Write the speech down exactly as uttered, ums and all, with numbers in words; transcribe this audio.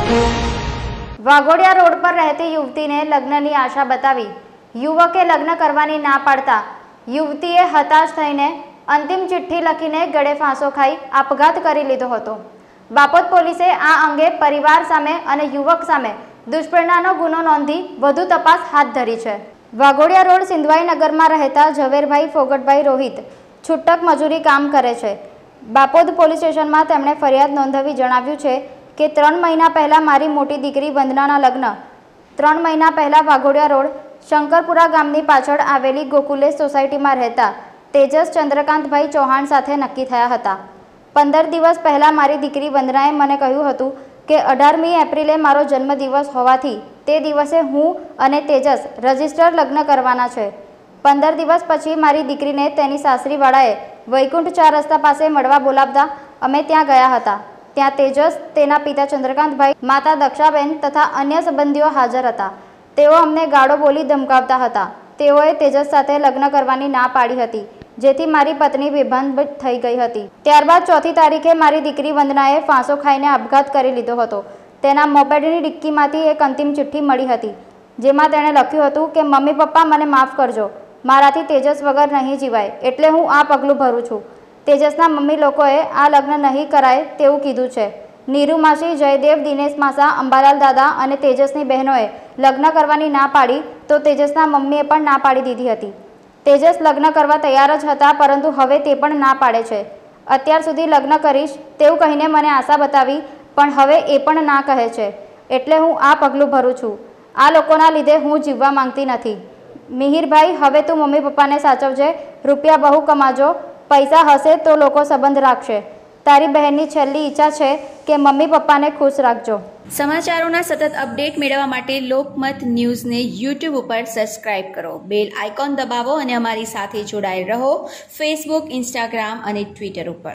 Waghodia road પર રહેતી યુવતીને લગ્નની આશા બતાવી યુવકે લગ્ન કરવાની ના પાડતા યુવતીએ હતાશ થઈને અંતિમ ચિઠ્ઠી લખીને ગળે ફાંસો ખાઈ આપઘાત કરી લીધો હતો। બાપોદ પોલીસે આ અંગે પરિવાર સામે અને યુવક સામે દુષ્પ્રેરણાનો ગુનો નોંધી વધુ તપાસ હાથ ધરી છે। વાઘોડિયા રોડ સિંધવાઈ નગરમાં રહેતા ઝવેરભાઈ ફોગટભાઈ રોહિત છૂટક મજૂરી કામ કરે છે। બાપોદ પોલીસ સ્ટેશનમાં તેમણે ફરિયાદ નોંધાવી જણાવ્યું છે કે ત્રણ મહિના પહેલા મારી મોટી દીકરી વંદનાના લગ્ન ત્રણ મહિના પહેલા વાઘોડિયા રોડ શંકરપુરા ગામની પાછળ આવેલી ગોકુલેશ સોસાયટીમાં રહેતા તેજસ ચંદ્રકાંતભાઈ ચૌહાણ સાથે નક્કી થયા હતા। પંદર દિવસ પહેલા મારી દીકરી વંદનાએ મને કહ્યું હતું કે અઢારમી એપ્રિલે મારો જન્મદિવસ હોવાથી તે દિવસે હું અને તેજસ રજિસ્ટર લગ્ન કરવાના છે। પંદર દિવસ પછી મારી દીકરીને તેની સાસરીવાળાએ વૈકુંઠ ચાર રસ્તા પાસે મળવા બોલાવતા અમે ત્યાં ગયા હતા। ત્યાં તેજસ, તેના પિતા ચંદ્રકાંતભાઈ, માતા દક્ષાબેન તથા અન્ય સંબંધીઓ હાજર હતા। તેઓ અમને ગાળો બોલી ધમકાવતા હતા। તેઓએ તેજસ સાથે લગ્ન કરવાની ના પાડી હતી, જેથી મારી પત્ની બેભાન થઈ ગઈ હતી। ત્યારબાદ ચોથી તારીખે મારી દીકરી વંદનાએ ફાંસો ખાઈને આપઘાત કરી લીધો હતો। તેના મોપેડની ડિક્કીમાંથી એક અંતિમ ચિઠ્ઠી મળી હતી, જેમાં તેણે લખ્યું હતું કે મમ્મી પપ્પા મને માફ કરજો, મારાથી તેજસ વગર નહીં જીવાય, એટલે હું આ પગલું ભરું છું। તેજસના મમ્મી લોકોએ આ લગ્ન નહીં કરાય તેવું કીધું છે। નીરુ માસી, જયદેવ, દિનેશ માસા, અંબાલાલ દાદા અને તેજસની બહેનોએ લગ્ન કરવાની ના પાડી તો તેજસના મમ્મીએ પણ ના પાડી દીધી હતી। તેજસ લગ્ન કરવા તૈયાર જ હતા, પરંતુ હવે તે પણ ના પાડે છે। અત્યાર સુધી લગ્ન કરીશ તેવું કહીને મને આશા બતાવી, પણ હવે એ પણ ના કહે છે, એટલે હું આ પગલું ભરું છું। આ લોકોના લીધે હું જીવવા માંગતી નથી। મિહિરભાઈ, હવે તું મમ્મી પપ્પાને સાચવજે, રૂપિયા બહુ કમાજો, પૈસા હશે તો લોકો સંબંધ રાખશે। તારી બહેનની છેલ્લી ઈચ્છા છે કે મમ્મી પપ્પાને ખુશ રાખજો। સમાચારોના સતત અપડેટ મેળવવા માટે લોકમત ન્યૂઝને યુટ્યુબ ઉપર સબસ્ક્રાઇબ કરો, બેલ આઇકોન દબાવો અને અમારી સાથે જોડાયેલ રહો ફેસબુક, ઇન્સ્ટાગ્રામ અને ટ્વિટર ઉપર।